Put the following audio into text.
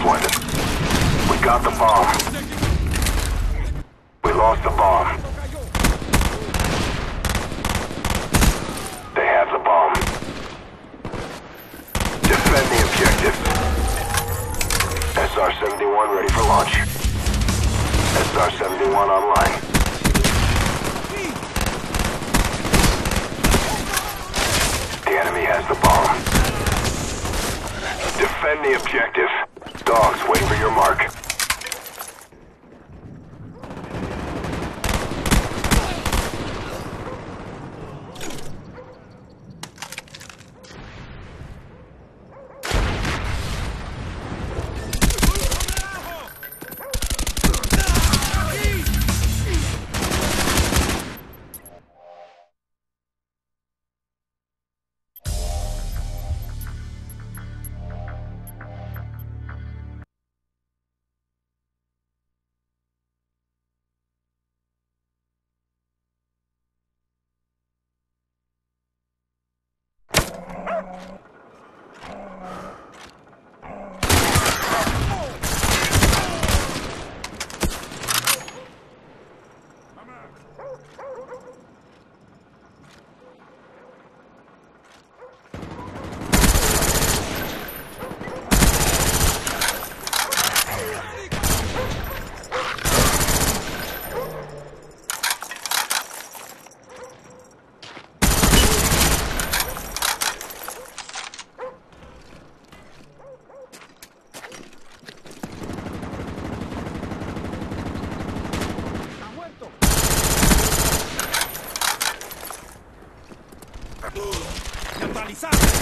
G11. We got the bomb. We lost the bomb. They have the bomb. Defend the objective. SR-71 ready for launch. SR-71 online. The enemy has the bomb. Defend the objective. Dogs, wait for your mark. Neutralizado.